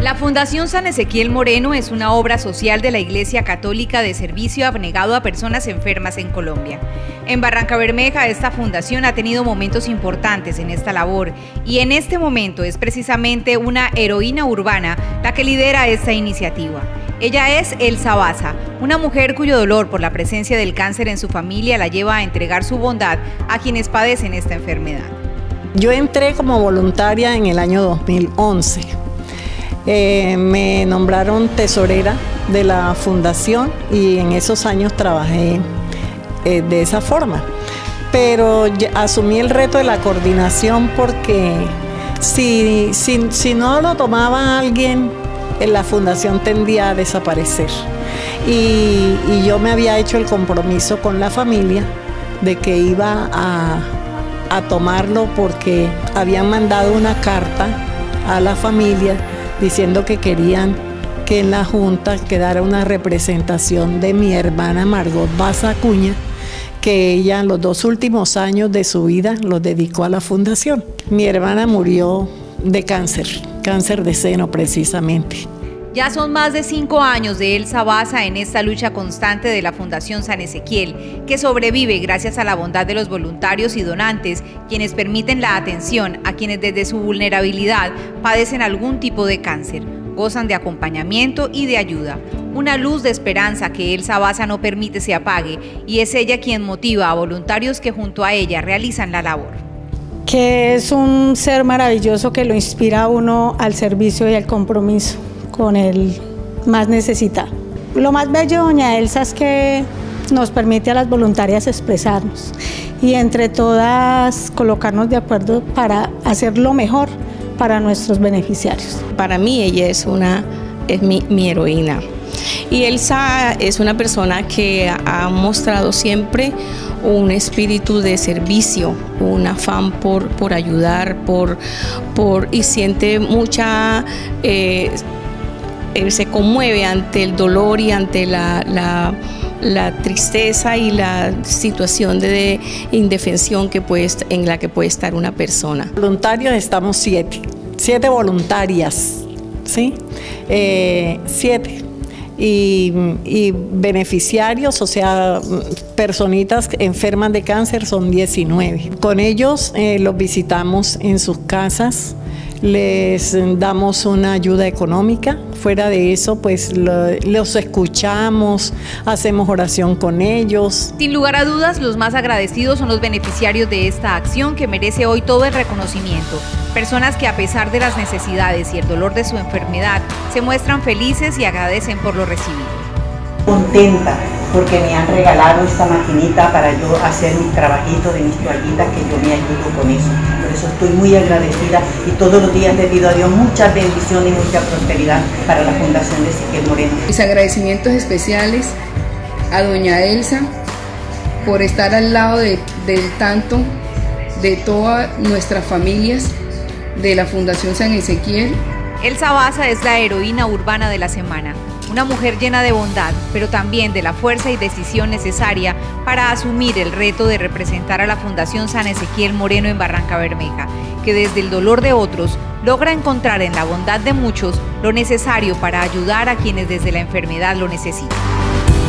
La Fundación San Ezequiel Moreno es una obra social de la Iglesia Católica de servicio abnegado a personas enfermas en Colombia. En Barrancabermeja, esta fundación ha tenido momentos importantes en esta labor y en este momento es precisamente una heroína urbana la que lidera esta iniciativa. Ella es Elsa Baza, una mujer cuyo dolor por la presencia del cáncer en su familia la lleva a entregar su bondad a quienes padecen esta enfermedad. Yo entré como voluntaria en el año 2011. Me nombraron tesorera de la fundación y en esos años trabajé de esa forma. Pero asumí el reto de la coordinación porque si no lo tomaba alguien, la fundación tendía a desaparecer. Y yo me había hecho el compromiso con la familia de que iba a tomarlo porque habían mandado una carta a la familia diciendo que querían que en la Junta quedara una representación de mi hermana Margot Baza Acuña, que ella los 2 últimos años de su vida los dedicó a la fundación. Mi hermana murió de cáncer de seno precisamente. Ya son más de 5 años de Elsa Baza en esta lucha constante de la Fundación San Ezequiel, que sobrevive gracias a la bondad de los voluntarios y donantes, quienes permiten la atención a quienes desde su vulnerabilidad padecen algún tipo de cáncer, gozan de acompañamiento y de ayuda. Una luz de esperanza que Elsa Baza no permite se apague, y es ella quien motiva a voluntarios que junto a ella realizan la labor. Que es un ser maravilloso que lo inspira a uno al servicio y al compromiso con el más necesitado. Lo más bello, doña Elsa, es que nos permite a las voluntarias expresarnos y entre todas colocarnos de acuerdo para hacer lo mejor para nuestros beneficiarios. Para mí ella es mi heroína. Y Elsa es una persona que ha mostrado siempre un espíritu de servicio, un afán por ayudar, y siente mucha... se conmueve ante el dolor y ante la tristeza y la situación de indefensión en la que puede estar una persona. Voluntarios estamos 7 voluntarias, ¿sí? 7. Y beneficiarios, o sea, personitas enfermas de cáncer son 19. Con ellos los visitamos en sus casas, les damos una ayuda económica. Fuera de eso, pues los escuchamos, hacemos oración con ellos. Sin lugar a dudas, los más agradecidos son los beneficiarios de esta acción que merece hoy todo el reconocimiento. Personas que a pesar de las necesidades y el dolor de su enfermedad, se muestran felices y agradecen por lo recibido. Contenta porque me han regalado esta maquinita para yo hacer mis trabajitos de mis toallitas, que yo me ayudo con eso. Por eso estoy muy agradecida y todos los días le pido a Dios muchas bendiciones y mucha prosperidad para la Fundación de Ezequiel Moreno. Mis agradecimientos especiales a doña Elsa por estar al lado de todas nuestras familias de la Fundación San Ezequiel. Elsa Baza es la heroína urbana de la semana. Una mujer llena de bondad, pero también de la fuerza y decisión necesaria para asumir el reto de representar a la Fundación San Ezequiel Moreno en Barrancabermeja, que desde el dolor de otros logra encontrar en la bondad de muchos lo necesario para ayudar a quienes desde la enfermedad lo necesitan.